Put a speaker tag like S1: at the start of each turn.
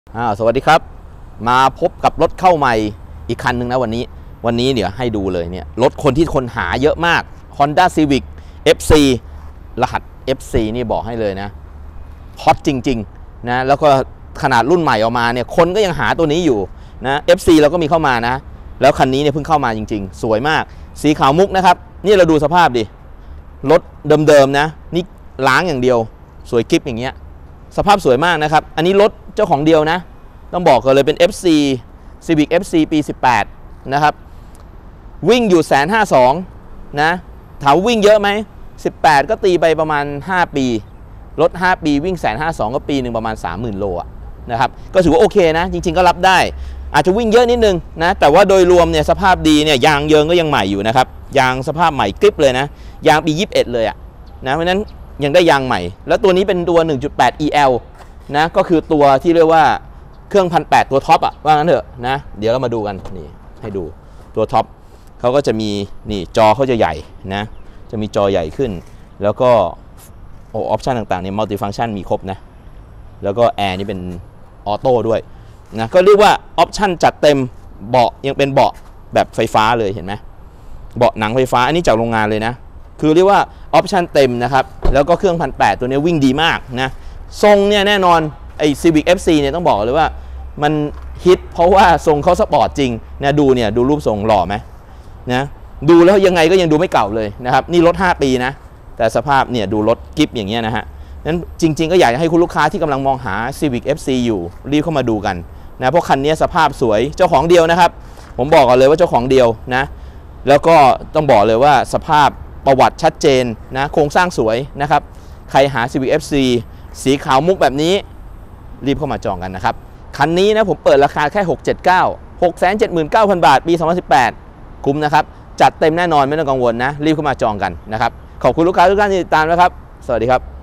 S1: สวัสดีครับมาพบกับรถเข้าใหม่อีกคันหนึ่งนะวันนี้เดี๋ยวให้ดูเลยเนี่ยรถคนที่คนหาเยอะมาก Honda Civic FC รหัส FC นี่บอกให้เลยนะฮอตจริงๆนะแล้วก็ขนาดรุ่นใหม่ออกมาเนี่ยคนก็ยังหาตัวนี้อยู่นะ FC เราก็มีเข้ามานะแล้วคันนี้เนี่ยเพิ่งเข้ามาจริงๆสวยมากสีขาวมุกนะครับนี่เราดูสภาพดิรถเดิมๆนะนี่ล้างอย่างเดียวสวยกิ๊บอย่างเงี้ยสภาพสวยมากนะครับอันนี้รถเจ้าของเดียวนะต้องบอกกันเลยเป็น FC Civic FC ปี 18 นะครับวิ่งอยู่152,000นะถามวิ่งเยอะไหม18ก็ตีไปประมาณ5ปีรถ5ปีวิ่ง152,000ก็ปีหนึ่งประมาณ 30,000 โลนะครับก็ถือว่าโอเคนะจริงๆก็รับได้อาจจะวิ่งเยอะนิดนึงนะแต่ว่าโดยรวมเนี่ยสภาพดีเนี่ยยางเยิงก็ยังใหม่อยู่นะครับยางสภาพใหม่กริบเลยนะยางปี 21 เลยนะเพราะนั้นยังได้ยางใหม่แล้วตัวนี้เป็นตัว 1.8 EL นะก็คือตัวที่เรียกว่าเครื่อง 1,800 ตัวท็อปว่างั้นเถอะนะเดี๋ยวเรามาดูกันนี่ให้ดูตัวท็อปเขาก็จะมีนี่จอเขาจะใหญ่นะจะมีจอใหญ่ขึ้นแล้วก็ออปชันต่างๆเนี่ยมัลติฟังก์ชันมีครบนะแล้วก็แอร์นี่เป็นออโต้ด้วยนะก็เรียกว่าออปชันจัดเต็มเบาะยังเป็นเบาะแบบไฟฟ้าเลยเห็นไหมเบาะหนังไฟฟ้าอันนี้จากโรงงานเลยนะคือเรียกว่าออปชันเต็มนะครับแล้วก็เครื่อง 1,800 ตัวนี้วิ่งดีมากนะทรงเนี่ยแน่นอนไอ้ Civic FC เนี่ยต้องบอกเลยว่ามันฮิตเพราะว่าทรงเขาสปอร์ตจริงนะดูรูปทรงหล่อไหมนะดูแล้วยังไงก็ยังดูไม่เก่าเลยนะครับนี่รถ5ปีนะแต่สภาพเนี่ยดูรถกิฟต์อย่างเงี้ยนะฮะนั้นจริงๆก็อยากให้คุณลูกค้าที่กำลังมองหา Civic FC อยู่รีบเข้ามาดูกันนะเพราะคันนี้สภาพสวยเจ้าของเดียวนะครับผมบอกก่อนเลยว่าเจ้าของเดียวนะแล้วก็ต้องบอกเลยว่าสภาพประวัติชัดเจนนะโครงสร้างสวยนะครับใครหา Civic FC สีขาวมุกแบบนี้รีบเข้ามาจองกันนะครับคันนี้นะผมเปิดราคาแค่679,000 บาทปี 2018 คุ้มนะครับจัดเต็มแน่นอนไม่ต้องกังวลนะรีบเข้ามาจองกันนะครับขอบคุณลูกค้าทุกท่านที่ติดตามนะครับสวัสดีครับ